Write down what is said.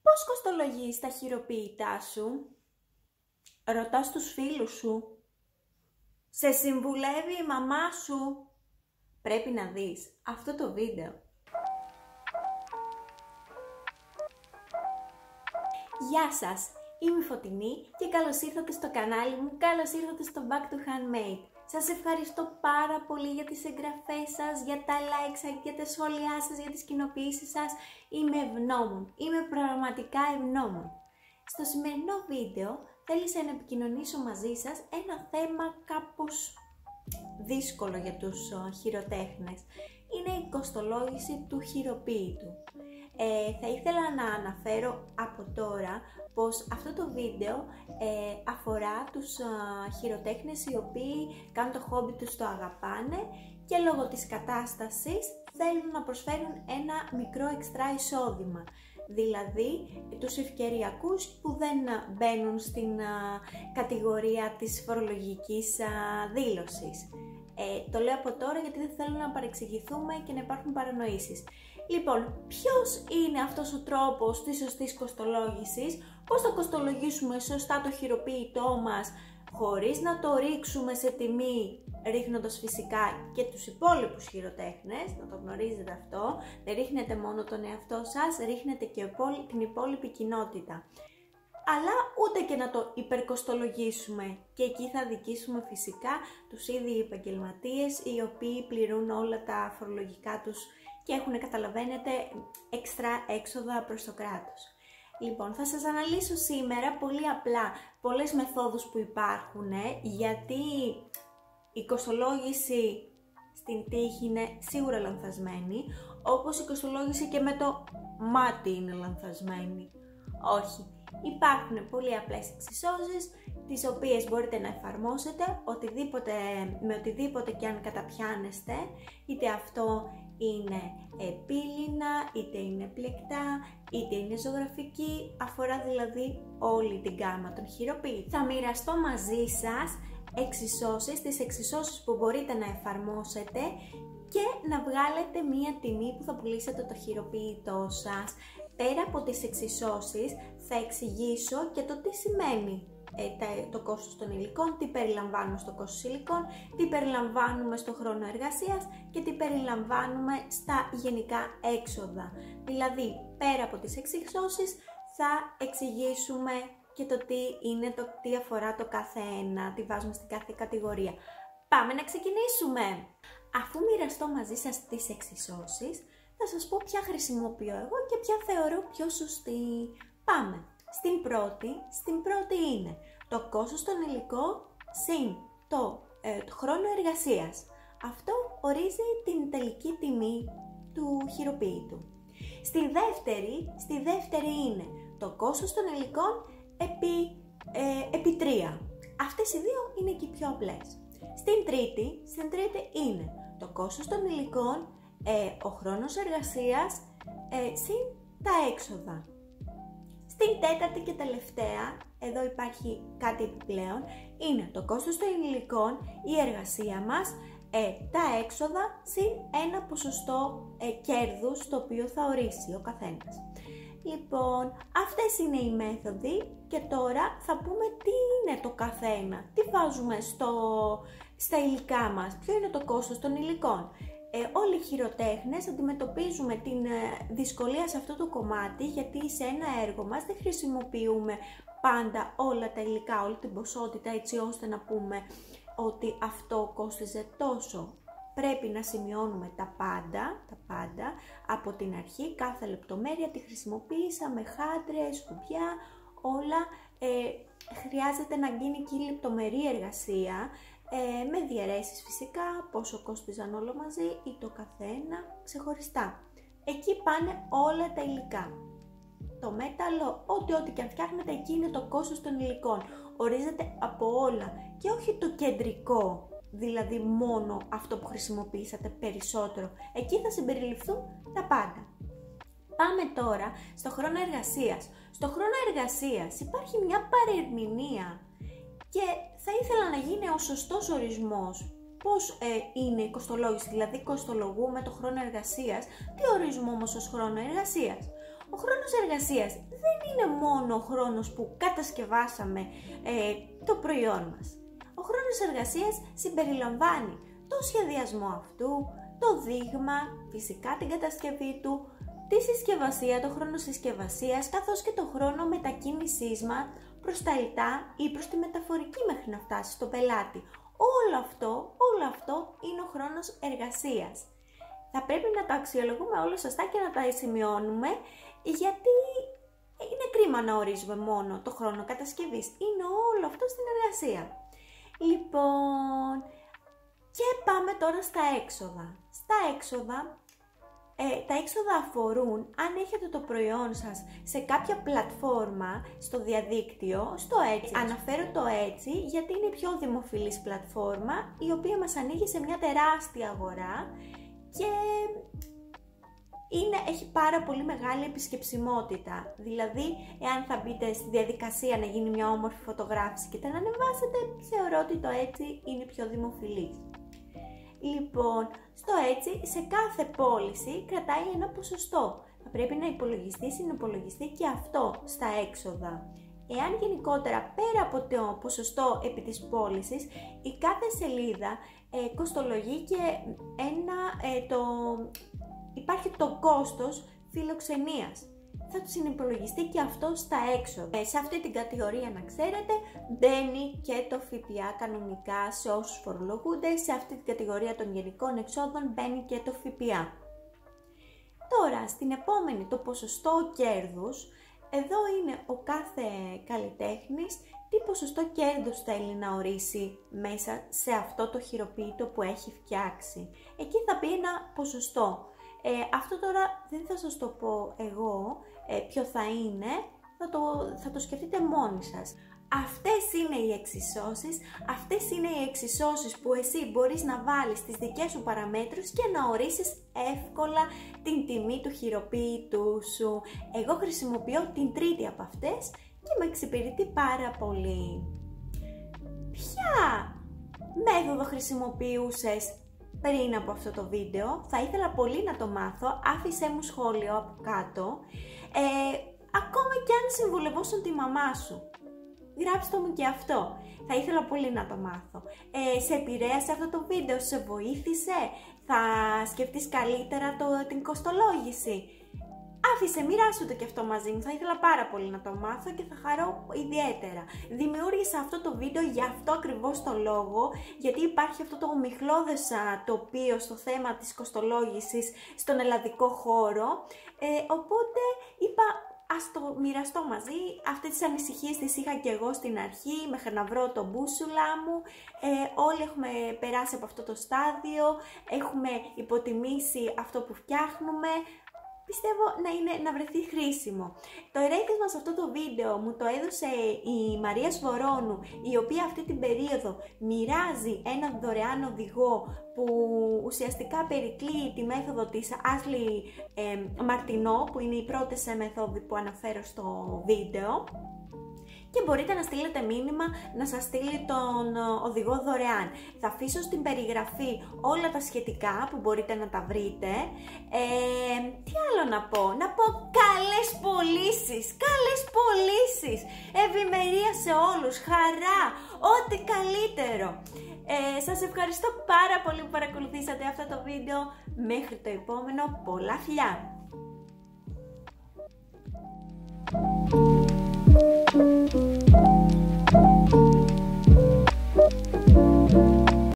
Πώς κοστολογείς τα χειροποίητά σου? Ρωτάς τους φίλους σου? Σε συμβουλεύει η μαμά σου? Πρέπει να δεις αυτό το βίντεο. Γεια σας, είμαι η Φωτεινή και καλώς ήρθατε στο κανάλι μου, καλώς ήρθατε στο Back to Handmade. Σας ευχαριστώ πάρα πολύ για τις εγγραφές σας, για τα likes σας, για τα σχόλιά σας, για τις κοινοποιήσεις σας. Είμαι ευγνώμων, είμαι πραγματικά ευγνώμων. Στο σημερινό βίντεο θέλησα να επικοινωνήσω μαζί σας ένα θέμα κάπως δύσκολο για τους χειροτέχνες. Είναι η κοστολόγηση του χειροποίητου. Θα ήθελα να αναφέρω από τώρα πως αυτό το βίντεο αφορά τους χειροτέχνες οι οποίοι κάνουν το χόμπι τους, το αγαπάνε και λόγω της κατάστασης θέλουν να προσφέρουν ένα μικρό εξτρά εισόδημα. Δηλαδή τους ευκαιριακούς που δεν μπαίνουν στην κατηγορία της φορολογικής δήλωσης. Το λέω από τώρα γιατί δεν θέλω να παρεξηγηθούμε και να υπάρχουν παρανοήσεις. Λοιπόν, ποιος είναι αυτός ο τρόπος της σωστής κοστολόγησης, πώς θα κοστολογήσουμε σωστά το χειροποίητό μας χωρίς να το ρίξουμε σε τιμή, ρίχνοντας φυσικά και τους υπόλοιπους χειροτέχνες, να το γνωρίζετε αυτό, δεν ρίχνετε μόνο τον εαυτό σας, ρίχνετε και την υπόλοιπη κοινότητα. Αλλά ούτε και να το υπερκοστολογήσουμε και εκεί θα δικήσουμε φυσικά τους ήδη επαγγελματίες οι οποίοι πληρούν όλα τα φορολογικά τους και έχουν, καταλαβαίνετε, εξτρά έξοδα προς το κράτος. Λοιπόν, θα σας αναλύσω σήμερα πολύ απλά πολλές μεθόδους που υπάρχουν, γιατί η κοστολόγηση στην τύχη είναι σίγουρα λανθασμένη, όπως η κοστολόγηση και με το μάτι είναι λανθασμένη. Όχι, υπάρχουν πολύ απλές εξισώσεις, τις οποίες μπορείτε να εφαρμόσετε με οτιδήποτε και αν καταπιάνεστε, είτε αυτό είναι πύληνα, είτε είναι πλεκτά, είτε είναι ζωγραφική, αφορά δηλαδή όλη την γκάμα των χειροποίητων. Θα μοιραστώ μαζί σας τις εξισώσεις που μπορείτε να εφαρμόσετε και να βγάλετε μία τιμή που θα πουλήσετε το χειροποίητό σας. Πέρα από τις εξισώσεις θα εξηγήσω και το τι σημαίνει το κόστος των υλικών, τι περιλαμβάνουμε στο κόστος υλικών, τι περιλαμβάνουμε στο χρόνο εργασίας και τι περιλαμβάνουμε στα γενικά έξοδα. Δηλαδή, πέρα από τις εξισώσεις θα εξηγήσουμε και το τι αφορά το κάθε ένα, τι βάζουμε στην κάθε κατηγορία. Πάμε να ξεκινήσουμε! Αφού μοιραστώ μαζί σας τις εξισώσεις, θα σας πω ποια χρησιμοποιώ εγώ και ποια θεωρώ πιο σωστή. Πάμε! Στην πρώτη είναι το κόστος των υλικών συν το χρόνο εργασίας. Αυτό ορίζει την τελική τιμή του χειροποίητου. Στη δεύτερη είναι το κόστος των υλικών επί 3. Αυτές οι δύο είναι και οι πιο απλές. Στην τρίτη είναι το κόστος των υλικών, ο χρόνος εργασίας συν τα έξοδα. Στην τέταρτη και τελευταία, εδώ υπάρχει κάτι επιπλέον, είναι το κόστος των υλικών, η εργασία μας, τα έξοδα συν ένα ποσοστό κέρδους το οποίο θα ορίσει ο καθένας. Λοιπόν, αυτές είναι οι μέθοδοι και τώρα θα πούμε τι είναι το καθένα, τι βάζουμε στα υλικά μας, ποιο είναι το κόστος των υλικών. Όλοι οι χειροτέχνες αντιμετωπίζουμε την δυσκολία σε αυτό το κομμάτι, γιατί σε ένα έργο μας δεν χρησιμοποιούμε πάντα όλα τα υλικά, όλη την ποσότητα, έτσι ώστε να πούμε ότι αυτό κόστιζε τόσο. Πρέπει να σημειώνουμε τα πάντα από την αρχή, κάθε λεπτομέρεια τη χρησιμοποίησα με χάντρες, κουμπιά, όλα. Χρειάζεται να γίνει και η λεπτομερή εργασία, με διαιρέσεις φυσικά, πόσο κόστιζαν όλο μαζί ή το καθένα ξεχωριστά. Εκεί πάνε όλα τα υλικά. Το μέταλλο, ό,τι και αν φτιάχνετε, εκεί είναι το κόστος των υλικών. Ορίζεται από όλα και όχι το κεντρικό, δηλαδή μόνο αυτό που χρησιμοποιήσατε περισσότερο. Εκεί θα συμπεριληφθούν τα πάντα. Πάμε τώρα στο χρόνο εργασίας. Στο χρόνο εργασίας υπάρχει μια παρερμηνία και θα ήθελα να γίνει ο σωστός ορισμός. Πώς είναι η κοστολόγηση, δηλαδή κοστολογούμε το χρόνο εργασίας, τι ορίζουμε όμως ως χρόνο εργασίας. Ο χρόνος εργασίας δεν είναι μόνο ο χρόνος που κατασκευάσαμε το προϊόν μας. Ο χρόνος εργασίας συμπεριλαμβάνει το σχεδιασμό αυτού, το δείγμα, φυσικά την κατασκευή του, τη συσκευασία, το χρόνο συσκευασίας, καθώς και το χρόνο μετακίνησής μας προς τα ητά ή προς τη μεταφορική μέχρι να φτάσει στον πελάτη. Όλο αυτό είναι ο χρόνος εργασίας. Θα πρέπει να τα αξιολογούμε όλα σωστά και να τα σημειώνουμε, γιατί είναι κρίμα να ορίζουμε μόνο το χρόνο κατασκευής. Είναι όλο αυτό στην εργασία. Λοιπόν, και πάμε τώρα στα έξοδα. Τα έξοδα αφορούν αν έχετε το προϊόν σας σε κάποια πλατφόρμα στο διαδίκτυο, στο Etsy. Αναφέρω το Etsy γιατί είναι η πιο δημοφιλής πλατφόρμα, η οποία μας ανοίγει σε μια τεράστια αγορά και έχει πάρα πολύ μεγάλη επισκεψιμότητα. Δηλαδή, εάν θα μπείτε στη διαδικασία να γίνει μια όμορφη φωτογράφηση και την ανεβάσετε, θεωρώ ότι το Etsy είναι πιο δημοφιλής. Λοιπόν, στο Etsy σε κάθε πώληση κρατάει ένα ποσοστό. Θα πρέπει να συνυπολογιστεί και αυτό στα έξοδα. Εάν γενικότερα πέρα από το ποσοστό επί της πώλησης, η κάθε σελίδα κοστολογεί και υπάρχει το κόστος φιλοξενίας. Θα του συνυπολογιστεί και αυτό στα έξοδα. Σε αυτή την κατηγορία, να ξέρετε, μπαίνει και το ΦΠΑ κανονικά σε όσους φορολογούνται. Σε αυτή την κατηγορία των γενικών εξόδων μπαίνει και το ΦΠΑ. Τώρα, στην επόμενη, το ποσοστό κέρδους. Εδώ είναι ο κάθε καλλιτέχνης τι ποσοστό κέρδους θέλει να ορίσει μέσα σε αυτό το χειροποίητο που έχει φτιάξει. Εκεί θα πει ένα ποσοστό. Αυτό τώρα δεν θα σας το πω εγώ ποιο θα είναι, θα το σκεφτείτε μόνοι σας. Αυτές είναι οι εξισώσεις που εσύ μπορείς να βάλεις στις δικές σου παραμέτρους και να ορίσεις εύκολα την τιμή του χειροποίητου σου. Εγώ χρησιμοποιώ την τρίτη από αυτές και με εξυπηρετεί πάρα πολύ. Ποια μέθοδο χρησιμοποιούσες πριν από αυτό το βίντεο? Θα ήθελα πολύ να το μάθω, άφησέ μου σχόλιο από κάτω. Ακόμα και αν συμβουλευόσουν τη μαμά σου, γράψτε μου και αυτό. Θα ήθελα πολύ να το μάθω. Σε επηρέασε αυτό το βίντεο, σε βοήθησε? Θα σκεφτείς καλύτερα την κοστολόγηση? Μοιράσου το και αυτό μαζί μου, θα ήθελα πάρα πολύ να το μάθω και θα χαρώ ιδιαίτερα. Δημιούργησα αυτό το βίντεο για αυτό ακριβώς το λόγο, γιατί υπάρχει αυτό το ομιχλώδες τοπίο στο θέμα της κοστολόγησης στον ελλαδικό χώρο, οπότε είπα ας το μοιραστώ μαζί. Αυτές τις ανησυχίες τις είχα και εγώ στην αρχή, μέχρι να βρω το μπούσουλα μου. Όλοι έχουμε περάσει από αυτό το στάδιο, έχουμε υποτιμήσει αυτό που φτιάχνουμε. Πιστεύω να βρεθεί χρήσιμο. Το ερέθισμα σε αυτό το βίντεο μου το έδωσε η Μαρία Σβορώνου, η οποία αυτή την περίοδο μοιράζει ένα δωρεάν οδηγό που ουσιαστικά περικλεί τη μέθοδο της Ashley Martineau, που είναι οι πρώτες μέθοδοι που αναφέρω στο βίντεο. Και μπορείτε να στείλετε μήνυμα να σας στείλει τον οδηγό δωρεάν. Θα αφήσω στην περιγραφή όλα τα σχετικά που μπορείτε να τα βρείτε. Τι άλλο να πω? Να πω καλές πωλήσεις, ευημερία σε όλους, χαρά, ό,τι καλύτερο. Σας ευχαριστώ πάρα πολύ που παρακολουθήσατε αυτό το βίντεο. Μέχρι το επόμενο, πολλά φιλιά! Thank you.